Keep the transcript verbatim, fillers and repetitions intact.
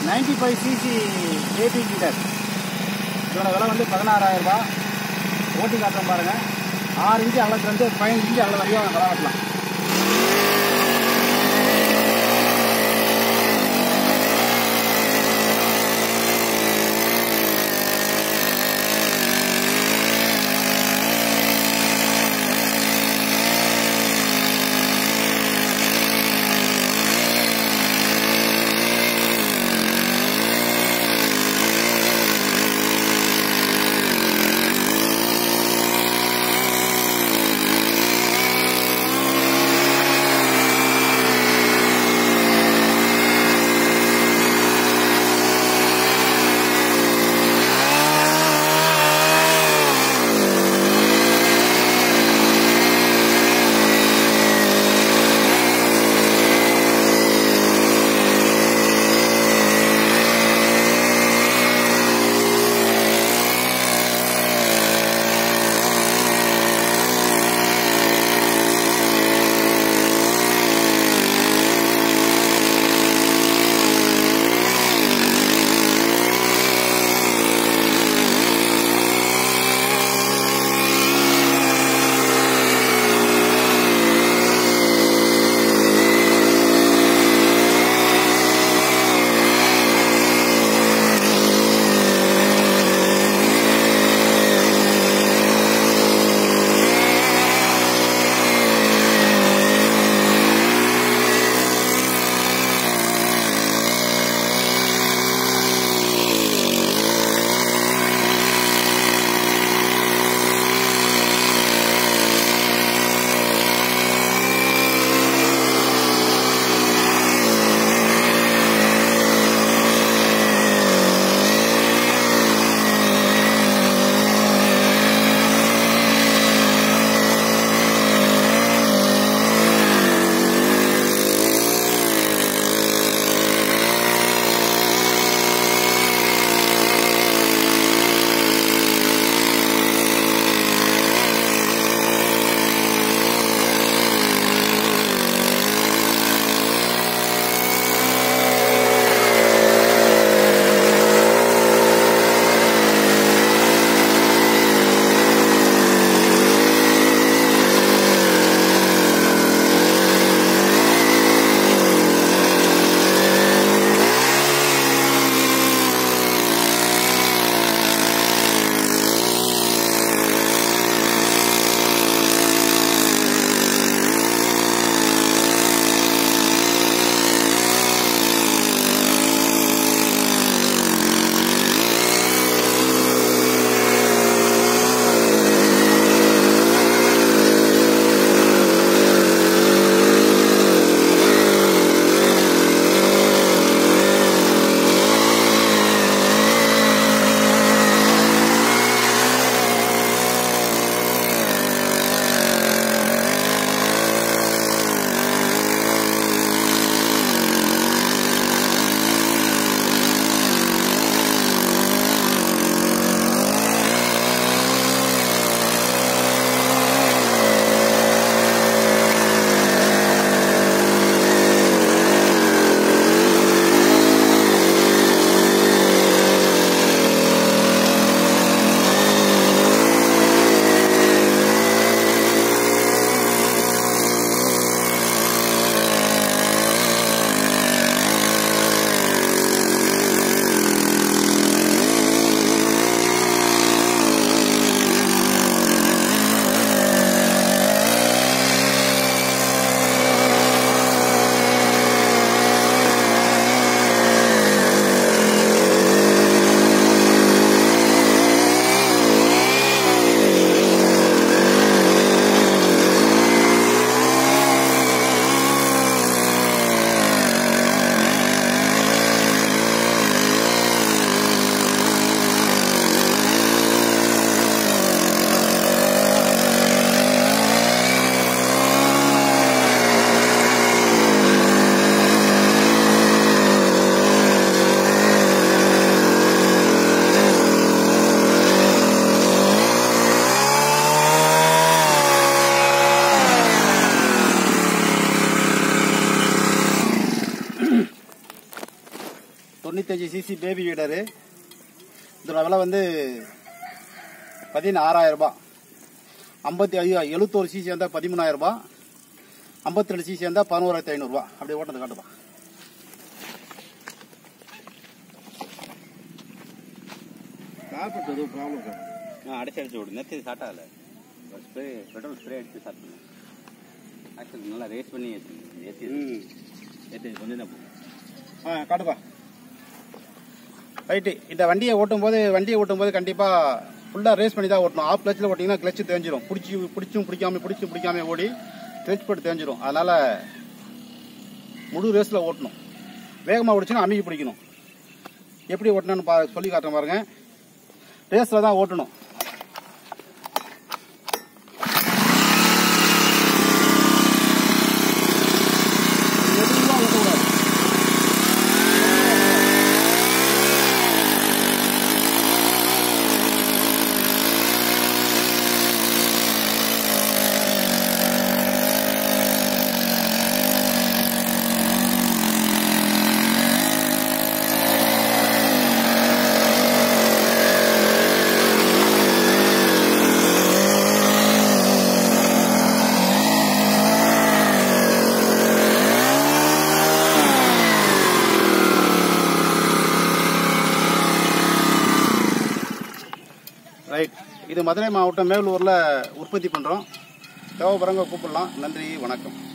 Ninety five CC AB leader. இதோட விலை வந்து பதினாறாயிரம் ரூபா. ஓட்டி காட்டுறோம் பாருங்கள். ஆறு இன்ச்சு அகலத்துலேருந்து பதினஞ்சு இன்ச்சு அகலம் வரையும் விலை காட்டலாம். தொண்ணூத்தஞ்சு சிசி பேபி வீடரு. இதோட விலை வந்து பதினாறாயிரம் ரூபாய். ஐம்பத்தி ஐயோ எழுபத்தோரு சிசி இருந்தால் பதிமூணாயிரம் ரூபாய். ஐம்பத்தி ரெண்டு சிசி இருந்தால் பதினோராயிரத்தி ஐநூறுரூவா. அப்படியே ஓட்டத்தை காட்டுப்பா. கார்பெட் எதுவும் ப்ராப்ளம் சார்? ஆ அடைச்சி அடிச்சு விடு. நேற்று ஸ்டார்ட் ஆகலை. ஒரு ஸ்ப்ரே பெட்ரோல் ஸ்ப்ரே அடிச்சு ஸ்டார்ட் பண்ணேன். ஆக்சுவலி நல்லா ரேஸ் பண்ணி ஏற்றி ஏற்றி ஏற்றி கொஞ்சம் தான் போகும். ஆ காட்டுப்பா. ரைட்டு. இந்த வண்டியை ஓட்டும் போது வண்டியை ஓட்டும் போது கண்டிப்பாக ஃபுல்லாக ரேஸ் பண்ணி தான் ஓட்டணும். ஆஃப் கிளச்சில் ஓட்டிங்கன்னா கிளச்சு தேஞ்சிரும். பிடிச்சி பிடிச்சும் பிடிக்காம பிடிச்சும் பிடிக்காம ஓடி கிளச் போட்டு தேஞ்சிரும். அதனால் முழு ரேஸில் ஓட்டணும். வேகமாக ஓடிச்சுன்னா அமுகி பிடிக்கணும். எப்படி ஓட்டணும்னு பா சொல்லி காட்டுறேன் பாருங்க. ரேஸில் தான் ஓட்டணும். எதுவும் ஓட்டக்கூடாது. ரைட். இது மதுரை மாவட்டம் மேலூரில் உற்பத்தி பண்ணுறோம். தேவைப்படுறவங்க கூப்பிடலாம். நன்றி, வணக்கம்.